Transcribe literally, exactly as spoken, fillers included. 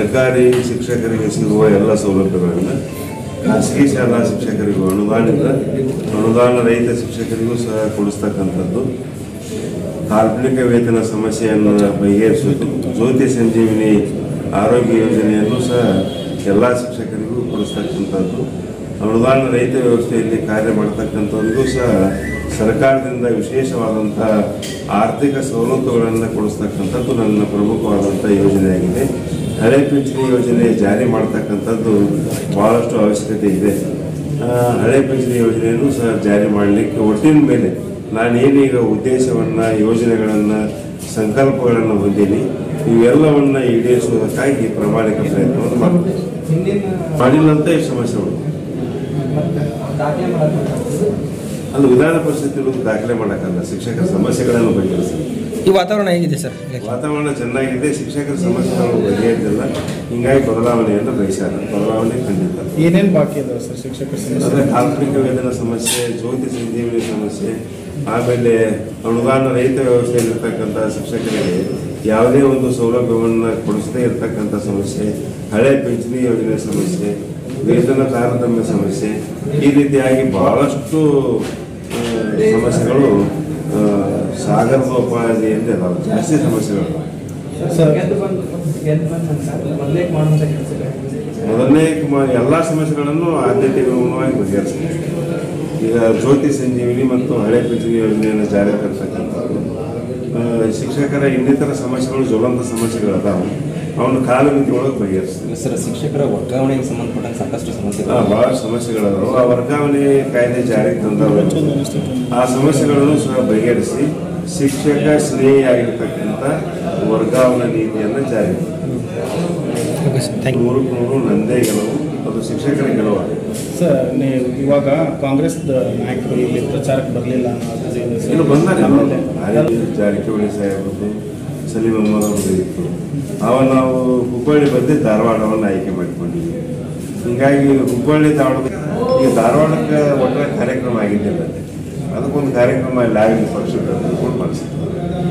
ಸರ್ಕಾರಿ ಶಿಕ್ಷಕರಿಗೆ ಸಿಗುವ ಎಲ್ಲ ಸೌಲಭ್ಯಗಳನ್ನು ಖಾಸಗಿ ಶಾಲಾ ಶಿಕ್ಷಕರಿಗೂ ಅನುದಾನಿತ ಅನುದಾನ ರಹಿತ ಶಿಕ್ಷಕರಿಗೂ ಸಹ ಕೊಡಿಸ್ತಕ್ಕಂಥದ್ದು, ಕಾಲ್ಪನಿಕ ವೇತನ ಸಮಸ್ಯೆಯನ್ನು ಬಗೆಹರಿಸುವುದು, ಜ್ಯೋತಿ ಸಂಜೀವಿನಿ ಆರೋಗ್ಯ ಯೋಜನೆಯನ್ನು ಸಹ ಎಲ್ಲ ಶಿಕ್ಷಕರಿಗೂ ಕೊಡಿಸ್ತಕ್ಕಂಥದ್ದು, ಅನುದಾನ ರಹಿತ ವ್ಯವಸ್ಥೆಯಲ್ಲಿ ಕಾರ್ಯ ಮಾಡ್ತಕ್ಕಂಥವರಿಗೂ ಸಹ ಸರ್ಕಾರದಿಂದ ವಿಶೇಷವಾದಂಥ ಆರ್ಥಿಕ ಸವಲತ್ತುಗಳನ್ನು ಕೊಡಿಸ್ತಕ್ಕಂಥದ್ದು ನನ್ನ ಪ್ರಮುಖವಾದಂಥ ಯೋಜನೆಯಾಗಿದೆ. ಹಳೆ ಪಿಂಚಣಿ ಯೋಜನೆ ಜಾರಿ ಮಾಡ್ತಕ್ಕಂಥದ್ದು ಭಾಳಷ್ಟು ಅವಶ್ಯಕತೆ ಇದೆ. ಹಳೆ ಪಿಂಚಣಿ ಯೋಜನೆಯನ್ನು ಸಹ ಜಾರಿ ಮಾಡಲಿಕ್ಕೆ ಒಟ್ಟಿನ ಮೇಲೆ ನಾನೇನೀಗ ಉದ್ದೇಶವನ್ನು, ಯೋಜನೆಗಳನ್ನು, ಸಂಕಲ್ಪಗಳನ್ನು ಹೊಂದೀನಿ, ಇವೆಲ್ಲವನ್ನು ಈಡೇರಿಸುವುದಕ್ಕಾಗಿ ಪ್ರಾಮಾಣಿಕ ಪ್ರಯತ್ನವನ್ನು ಮಾಡ್ತೀನಿ. ಮಾಡಿಲ್ಲಂತ ಈ ಸಮಸ್ಯೆಗಳು ಅದು ವಿಧಾನ ಪರಿಷತ್ ದಾಖಲೆ ಮಾಡೋಕ್ಕಲ್ಲ, ಶಿಕ್ಷಕರ ಸಮಸ್ಯೆಗಳನ್ನು ಬಗೆಹರಿಸಿದೆ. ಈ ವಾತಾವರಣ ಹೇಗಿದೆ ಸರ್? ವಾತಾವರಣ ಚೆನ್ನಾಗಿದೆ, ಶಿಕ್ಷಕರ ಸಮಸ್ಯೆಗಳು ಬಗೆಹರಿದಿಲ್ಲ, ಹಿಂಗಾಗಿ ಬದಲಾವಣೆಯನ್ನು ಬಯಸ್ಯಾರ. ಬದಲಾವಣೆ ಖಂಡಿತ. ಏನೇನು ಬಾಕಿ ಇದಾವೆ ಸರ್ ಶಿಕ್ಷಕರ ಸಮಸ್ಯೆ? ಅಂದರೆ ಕಾಲ್ಪನಿಕ ವೇತನ ಸಮಸ್ಯೆ, ಜ್ಯೋತಿ ಸಂಜೀವಿನಿ ಸಮಸ್ಯೆ, ಆಮೇಲೆ ಅನುದಾನ ರಹಿತ ವ್ಯವಸ್ಥೆಯಲ್ಲಿರ್ತಕ್ಕಂಥ ಶಿಕ್ಷಕರಿಗೆ ಯಾವುದೇ ಒಂದು ಸೌಲಭ್ಯವನ್ನು ಕೊಡಿಸದೇ ಇರತಕ್ಕಂಥ ಸಮಸ್ಯೆ, ಹಳೆ ಪಿಂಚಣಿ ಯೋಜನೆ ಸಮಸ್ಯೆ, ವೇತನ ತಾರತಮ್ಯ ಸಮಸ್ಯೆ, ಈ ರೀತಿಯಾಗಿ ಬಹಳಷ್ಟು ಸಮಸ್ಯೆಗಳು ಸಾಗರೋಪಾದಿಯಲ್ಲಿ ಅದಾವೆ. ಜಾಸ್ತಿ ಸಮಸ್ಯೆಗಳು. ಮೊದಲನೇ ಎಲ್ಲ ಸಮಸ್ಯೆಗಳನ್ನು ಆದ್ಯತೆಗನುಗುಣವಾಗಿ ಬಗೆಹರಿಸ್ತಾರೆ. ಈಗ ಜ್ಯೋತಿ ಸಂಜೀವಿನಿ ಮತ್ತು ಹಳೆ ಪಿಂಚಣಿ ಯೋಜನೆಯನ್ನು ಜಾರಿಗೆ ತರ್ತಕ್ಕಂಥದ್ದು, ಶಿಕ್ಷಕರ ಇನ್ನಿತರ ಸಮಸ್ಯೆಗಳು, ಜ್ವಲಂತ ಸಮಸ್ಯೆಗಳು ಅದಾವೆ, ಅವನು ಕಾಲಮಿತಿ ಒಳಗೆ ಬಗೆಹರಿಸ್ತಾರೆ. ಸರ್, ಶಿಕ್ಷಕರ ವರ್ಗಾವಣೆಗೆ ಸಂಬಂಧಪಟ್ಟ ಸಾಕಷ್ಟು ಸಮಸ್ಯೆಗಳು, ಭಾಳ ಸಮಸ್ಯೆಗಳದಾವೆ. ಆ ವರ್ಗಾವಣೆ ಕಾಯ್ದೆ ಜಾರಿಗೆ ತಂದವರು ಆ ಸಮಸ್ಯೆಗಳನ್ನು ಸಹ ಬಗೆಹರಿಸಿ ಶಿಕ್ಷಕ ಸ್ನೇಹಿಯಾಗಿರ್ತಕ್ಕಂಥ ವರ್ಗಾವಣೆ ನೀತಿಯನ್ನು ಜಾರಿ ನೂರಕ್ಕೆ ನೂರು ನಂದೇ ಗೆಲುವು, ಅದು ಶಿಕ್ಷಕರ ಗೆಲುವು. ಸರ್, ನೀವು ಇವಾಗ ಕಾಂಗ್ರೆಸ್ ನಾಯಕರು ಇಲ್ಲಿ ಪ್ರಚಾರಕ್ಕೆ ಬರಲಿಲ್ಲ ಅನ್ನೋದು ಇನ್ನು ಬಂದಾಗ ಜಾರಕಿಹೊಳಿ ಸಾಹೇಬ್ರದ್ದು, ಸಲೀಂ ಅಹ್ಮದ್ ಅವ್ರದ್ದು ಇತ್ತು. ಅವ ನಾವು ಹುಬ್ಬಳ್ಳಿ ಬಂದು ಧಾರವಾಡವನ್ನು ಆಯ್ಕೆ ಮಾಡಿಕೊಂಡಿದ್ವಿ. ಹೀಗಾಗಿ ಹುಬ್ಬಳ್ಳಿ ಧಾರವಾಡ ಈಗ ಧಾರವಾಡಕ್ಕೆ ಒಟ್ಟರೆ ಕಾರ್ಯಕ್ರಮ ಆಗಿದ್ದಿಲ್ಲ, ಅದಕ್ಕೊಂದು ಕಾರ್ಯಕ್ರಮ ಲ್ಯಾಬ್ ಪಕ್ಷ ಮಾಡಿಸಿದ್ವಿ.